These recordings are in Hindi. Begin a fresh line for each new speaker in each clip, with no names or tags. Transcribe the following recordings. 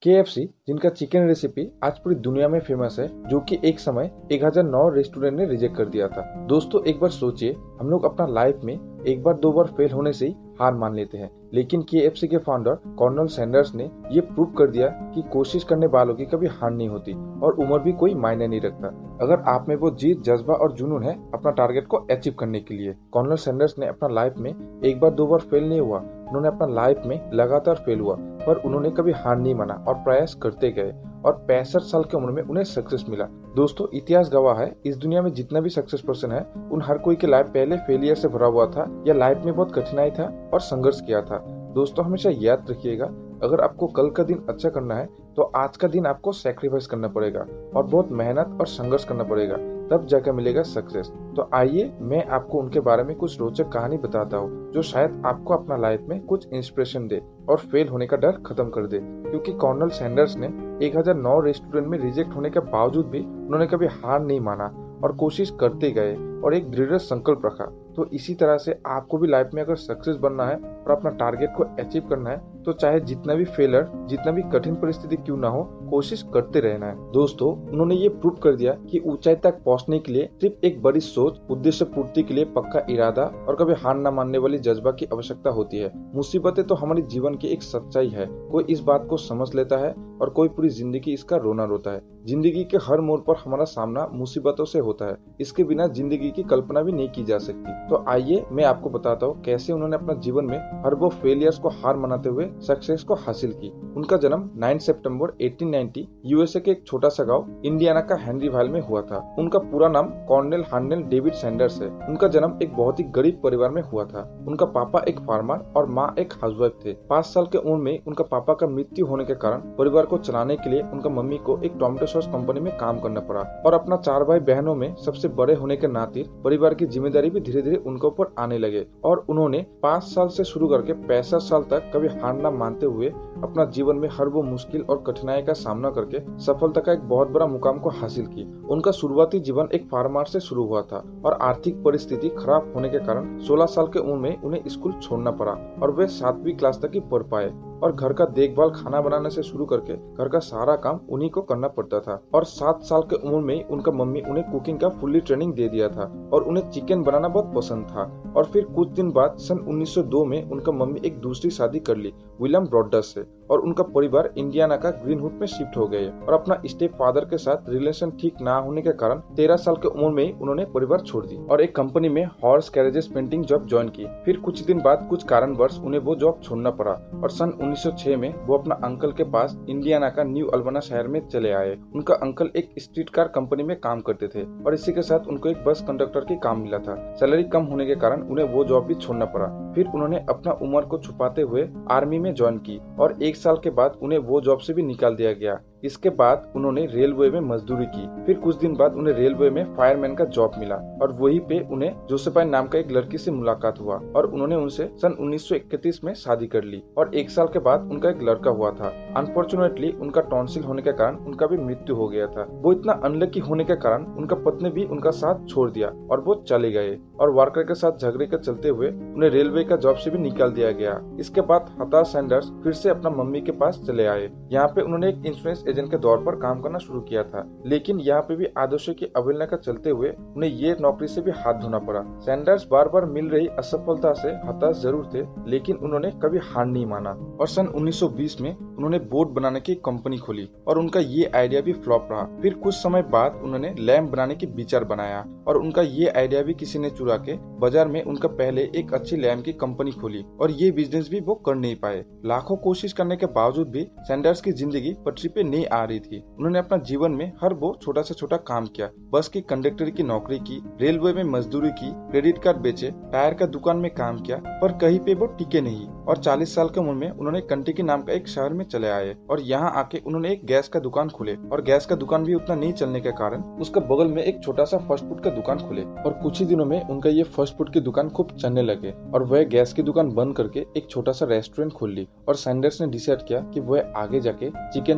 KFC जिनका चिकन रेसिपी आज पूरी दुनिया में फेमस है, जो कि एक समय 1009 रेस्टोरेंट ने रिजेक्ट कर दिया था। दोस्तों एक बार सोचिए, हम लोग अपना लाइफ में एक बार दो बार फेल होने से ही हार मान लेते हैं, लेकिन KFC के फाउंडर कर्नल सैंडर्स ने ये प्रूव कर दिया कि कोशिश करने वालों की कभी हार नहीं होती और उम्र भी कोई मायने नहीं रखता। अगर आप में वो जीत, जज्बा और जुनून है अपना टारगेट को अचीव करने के लिए। कर्नल सैंडर्स ने अपना लाइफ में एक बार दो बार फेल नहीं हुआ, उन्होंने अपना लाइफ में लगातार फेल हुआ, पर उन्होंने कभी हार नहीं माना और प्रयास करते गए और 65 साल की उम्र में उन्हें सक्सेस मिला। दोस्तों इतिहास गवाह है, इस दुनिया में जितना भी सक्सेस पर्सन है, उन हर कोई के लाइफ पहले फेलियर से भरा हुआ था या लाइफ में बहुत कठिनाई था और संघर्ष किया था। दोस्तों हमेशा याद रखिएगा, अगर आपको कल का दिन अच्छा करना है तो आज का दिन आपको सैक्रिफाइस करना पड़ेगा और बहुत मेहनत और संघर्ष करना पड़ेगा, तब जाकर मिलेगा सक्सेस। तो आइए मैं आपको उनके बारे में कुछ रोचक कहानी बताता हूँ, जो शायद आपको अपना लाइफ में कुछ इंस्पिरेशन दे और फेल होने का डर खत्म कर दे। क्योंकि कर्नल सैंडर्स ने 1009 रेस्टोरेंट में रिजेक्ट होने के बावजूद भी उन्होंने कभी हार नहीं माना और कोशिश करते गए और एक दृढ़ संकल्प रखा। तो इसी तरह से आपको भी लाइफ में अगर सक्सेस बनना है और अपना टारगेट को अचीव करना है, तो चाहे जितना भी फेलर, जितना भी कठिन परिस्थिति क्यों ना हो, कोशिश करते रहना है। दोस्तों उन्होंने ये प्रूव कर दिया कि ऊंचाई तक पहुंचने के लिए सिर्फ एक बड़ी सोच, उद्देश्य पूर्ति के लिए पक्का इरादा और कभी हार न मानने वाली जज्बा की आवश्यकता होती है। मुसीबतें तो हमारे जीवन की एक सच्चाई है, कोई इस बात को समझ लेता है और कोई पूरी जिंदगी इसका रोना रोता है। जिंदगी के हर मोड़ पर हमारा सामना मुसीबतों से होता है, इसके बिना जिंदगी की कल्पना भी नहीं की जा सकती। तो आइए मैं आपको बताता हूँ कैसे उन्होंने अपना जीवन में हर वो फेलियर्स को हार मनाते हुए सक्सेस को हासिल की। उनका जन्म 9 सितंबर 1890 यूएसए के एक छोटा सा गांव इंडियाना का हेनरीवाइल में हुआ था। उनका पूरा नाम कर्नल हार्नेल डेविड सैंडर्स है। उनका जन्म एक बहुत ही गरीब परिवार में हुआ था। उनका पापा एक फार्मर और माँ एक हाउसवाइफ थे। 5 साल के उम्र में उनका पापा का मृत्यु होने के कारण परिवार को चलाने के लिए उनका मम्मी को एक टोमेटो सॉस कंपनी में काम करना पड़ा और अपना 4 भाई बहनों में सबसे बड़े होने के नाते परिवार की जिम्मेदारी भी धीरे धीरे उनके ऊपर आने लगे और उन्होंने 5 साल से शुरू करके 65 साल तक कभी हार न मानते हुए अपना जीवन में हर वो मुश्किल और कठिनाई का सामना करके सफलता का एक बहुत बड़ा मुकाम को हासिल की। उनका शुरुआती जीवन एक फार्मर से शुरू हुआ था और आर्थिक परिस्थिति खराब होने के कारण 16 साल की उम्र में उन्हें स्कूल छोड़ना पड़ा और वे 7वीं क्लास तक ही पढ़ पाए और घर का देखभाल, खाना बनाने से शुरू करके घर का सारा काम उन्हीं को करना पड़ता था। और 7 साल की उम्र में उनका मम्मी उन्हें कुकिंग का फुल्ली ट्रेनिंग दे दिया था और उन्हें चिकन बनाना बहुत पसंद था। और फिर कुछ दिन बाद सन 1902 में उनका मम्मी एक दूसरी शादी कर ली विलियम ब्रॉडस से और उनका परिवार इंडियाना का ग्रीनवुड में शिफ्ट हो गए और अपना स्टेप फादर के साथ रिलेशन ठीक ना होने के कारण 13 साल की उम्र में उन्होंने परिवार छोड़ दी और एक कंपनी में horse carriages painting job join की। फिर कुछ दिन बाद कुछ कारणवश उन्हें वो जॉब छोड़ना पड़ा और सन 1906 में वो अपना अंकल के पास इंडियाना का न्यू अल्बना शहर में चले आए। उनका अंकल एक स्ट्रीट कार कंपनी में काम करते थे और इसी के साथ उनको एक बस कंडक्टर की काम मिला था। सैलरी कम होने के कारण उन्हें वो जॉब भी छोड़ना पड़ा। फिर उन्होंने अपना उम्र को छुपाते हुए आर्मी में ज्वाइन की और 1 साल के बाद उन्हें वो जॉब से भी निकाल दिया गया। इसके बाद उन्होंने रेलवे में मजदूरी की। फिर कुछ दिन बाद उन्हें रेलवे में फायरमैन का जॉब मिला और वहीं पे उन्हें जोसेफाइन नाम का एक लड़की से मुलाकात हुआ और उन्होंने उनसे सन 1931 में शादी कर ली और 1 साल के बाद उनका एक लड़का हुआ था। अनफॉर्चुनेटली उनका टॉन्सिल होने के कारण उनका भी मृत्यु हो गया था। वो इतना अनलकी होने के कारण उनका पत्नी भी उनका साथ छोड़ दिया और वो चले गए और वर्कर के साथ झगड़े के चलते हुए उन्हें रेलवे का जॉब से भी निकाल दिया गया। इसके बाद हताश सैंडर्स फिर से अपना मम्मी के पास चले आए। यहाँ पे उन्होंने एक इंश्योरेंस एजेंट के तौर पर काम करना शुरू किया था, लेकिन यहाँ पे भी आदर्शों की अवहेलना का चलते हुए उन्हें ये नौकरी से भी हाथ धोना पड़ा। सैंडर्स बार बार मिल रही असफलता से हताश जरूर थे, लेकिन उन्होंने कभी हार नहीं माना और सन 1920 में उन्होंने बोट बनाने की कंपनी खोली और उनका ये आइडिया भी फ्लॉप रहा। फिर कुछ समय बाद उन्होंने लैम्प बनाने की विचार बनाया और उनका ये आइडिया भी किसी ने चुरा के बाजार में उनका पहले एक अच्छी लैम्प की कंपनी खोली और ये बिजनेस भी वो कर नहीं पाए। लाखों कोशिश करने के बावजूद भी सैंडर्स की जिंदगी पटरी पे नहीं आ रही थी। उन्होंने अपना जीवन में हर वो छोटा से छोटा काम किया। बस की कंडक्टर की नौकरी की, रेलवे में मजदूरी की, क्रेडिट कार्ड बेचे, टायर का दुकान में काम किया, पर कहीं पे वो टिके नहीं और 40 साल की उम्र में उन्होंने कंटिकी नाम का एक शहर में चले आए और यहाँ आके उन्होंने एक गैस का दुकान खोले और गैस का दुकान भी उतना नहीं चलने के कारण उसका बगल में एक छोटा सा फास्ट फूड का दुकान खोले और कुछ ही दिनों में उनका ये फास्ट फूड की दुकान खूब चलने लगे और वह गैस की दुकान बंद करके एक छोटा सा रेस्टोरेंट खोल ली और सैंडर्स ने डिसाइड किया कि वह आगे जाके चिकन की पकवान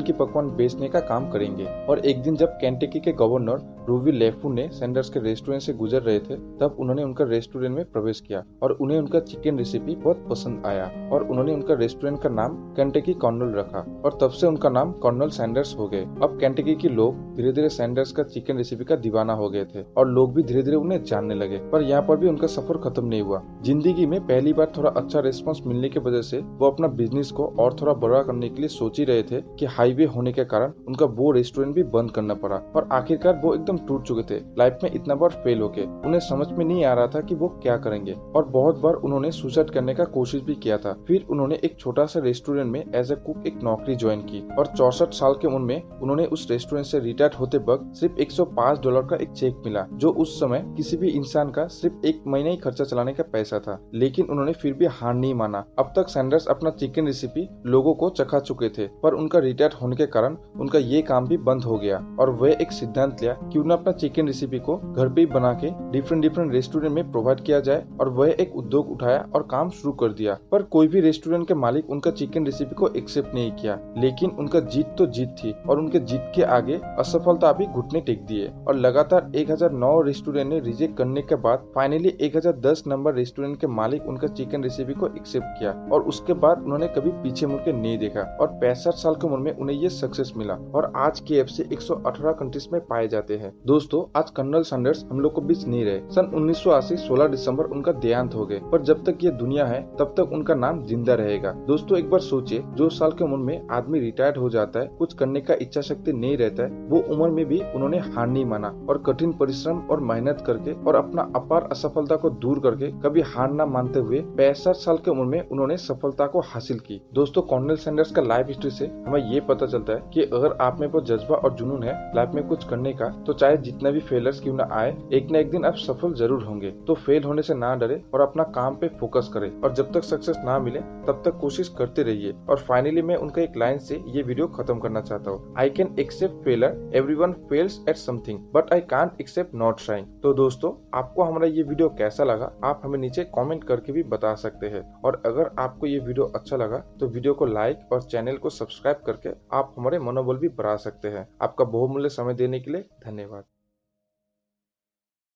सामान बेचने का काम करेंगे। और एक दिन जब केंटकी के गवर्नर रूवी लेफू ने सैंडर्स के रेस्टोरेंट से गुजर रहे थे, तब उन्होंने उनका रेस्टोरेंट में प्रवेश किया और उन्हें उनका चिकन रेसिपी बहुत पसंद आया और उन्होंने उनका रेस्टोरेंट का नाम केंटकी कर्नल रखा और तब से उनका नाम कर्नल सैंडर्स हो गए। अब केंटकी के लोग धीरे धीरे सैंडर्स का चिकन रेसिपी का दीवाना हो गए थे और लोग भी धीरे धीरे उन्हें जानने लगे। पर यहाँ पर भी उनका सफर खत्म नहीं हुआ। जिंदगी में पहली बार थोड़ा अच्छा रिस्पॉन्स मिलने की वजह से वो अपना बिजनेस को और थोड़ा बड़ा करने के लिए सोच ही रहे थे कि हाईवे होने के कारण उनका वो रेस्टोरेंट भी बंद करना पड़ा और आखिरकार वो एकदम टूट चुके थे। लाइफ में इतना बार फेल होके उन्हें समझ में नहीं आ रहा था कि वो क्या करेंगे और बहुत बार उन्होंने सुसाइड करने का कोशिश भी किया था। फिर उन्होंने एक छोटा सा रेस्टोरेंट में एज ए कुक एक नौकरी ज्वाइन की और 64 साल की उम्र में उन्होंने उस रेस्टोरेंट से रिटायर होते वक्त सिर्फ $105 का एक चेक मिला, जो उस समय किसी भी इंसान का सिर्फ एक महीने ही खर्चा चलाने का पैसा था। लेकिन उन्होंने फिर भी हार नहीं माना। अब तक सैंडर्स अपना चिकन रेसिपी लोगों को चखा चुके थे, पर उनका रिटायर होने के कारण उनका ये काम भी बंद हो गया और वे एक सिद्धांत लिया कि उन्हें अपना चिकन रेसिपी को घर पे ही बना के डिफरेंट रेस्टोरेंट में प्रोवाइड किया जाए और वह एक उद्योग उठाया और काम शुरू कर दिया। पर कोई भी रेस्टोरेंट के मालिक उनका चिकन रेसिपी को एक्सेप्ट नहीं किया, लेकिन उनका जीत तो जीत थी और उनके जीत के आगे असफलता भी घुटने टेक दिए और लगातार 1009 रेस्टोरेंट ने रिजेक्ट करने के बाद फाइनली 1010 नंबर रेस्टोरेंट के मालिक उनका चिकन रेसिपी को एक्सेप्ट किया और उसके बाद उन्होंने कभी पीछे मुड़ के नहीं देखा और 65 साल की उम्र में उन्हें ये सक्सेस मिला और आज KFC 118 कंट्रीज में पाए जाते हैं। दोस्तों, आज कर्नल सैंडर्स हम लोग को बीच नहीं रहे। सन 1980 16 दिसंबर उनका देहांत हो गए, पर जब तक ये दुनिया है तब तक उनका नाम जिंदा रहेगा। दोस्तों, एक बार सोचिए, जो साल की उम्र में आदमी रिटायर्ड हो जाता है, कुछ करने का इच्छा शक्ति नहीं रहता है, वो उम्र में भी उन्होंने हार नहीं माना और कठिन परिश्रम और मेहनत करके और अपना अपार असफलता को दूर करके कभी हार न मानते हुए 65 साल की उम्र में उन्होंने सफलता को हासिल की। दोस्तों, कर्नल सैंडर्स का लाइफ हिस्ट्री से हमें ये पता चलता है कि अगर आप में वो जज्बा और जुनून है लाइफ में कुछ करने का, तो चाहे जितना भी फेलियर्स क्यों न आए, एक न एक दिन आप सफल जरूर होंगे। तो फेल होने से ना डरे और अपना काम पे फोकस करें और जब तक सक्सेस ना मिले तब तक कोशिश करते रहिए। और फाइनली मैं उनका एक लाइन से ये वीडियो खत्म करना चाहता हूँ, I can accept failure, everyone fails at something, but I can't accept not trying. तो दोस्तों, आपको हमारा ये वीडियो कैसा लगा आप हमें नीचे कमेंट करके भी बता सकते हैं। और अगर आपको ये वीडियो अच्छा लगा तो वीडियो को लाइक और चैनल को सब्सक्राइब करके आप हमारे मनोबल भी बढ़ा सकते हैं। आपका बहुमूल्य समय देने के लिए धन्यवाद।